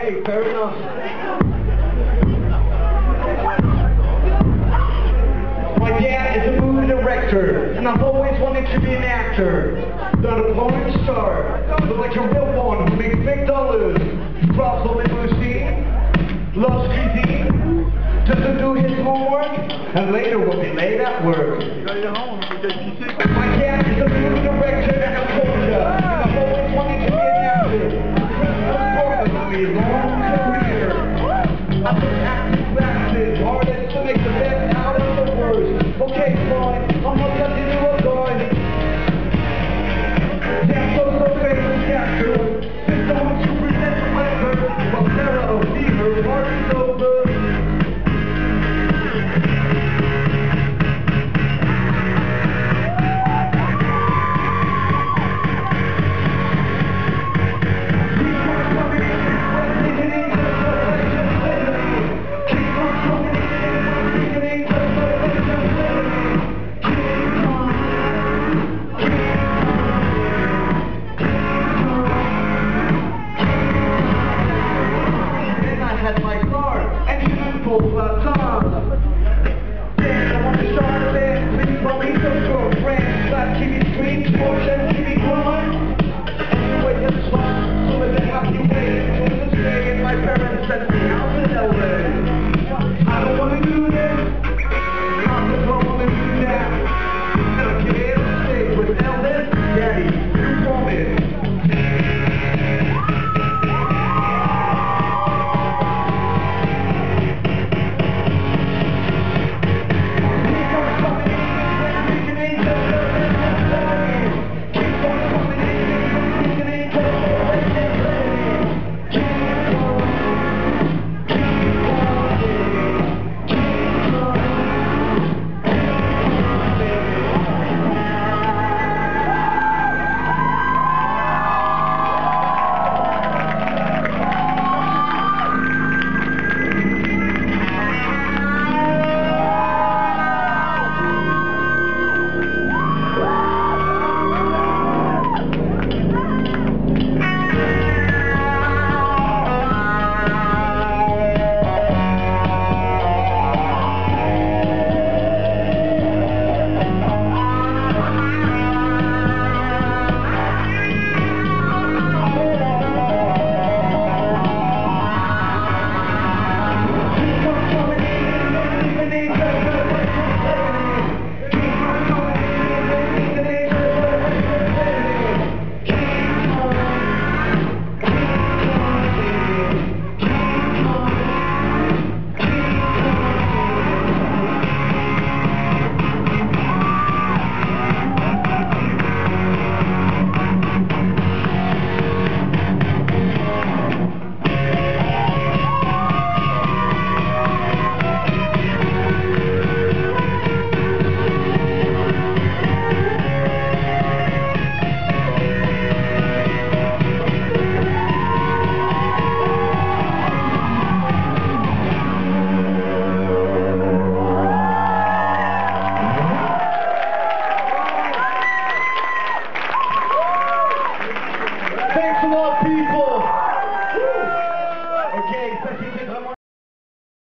Okay, fair enough. My dad is a movie director, and I've always wanted to be an actor. Not a porn star, but like a real one who makes big dollars. Drives a limousine, loves cuisine, doesn't do his homework, and later will be late at work.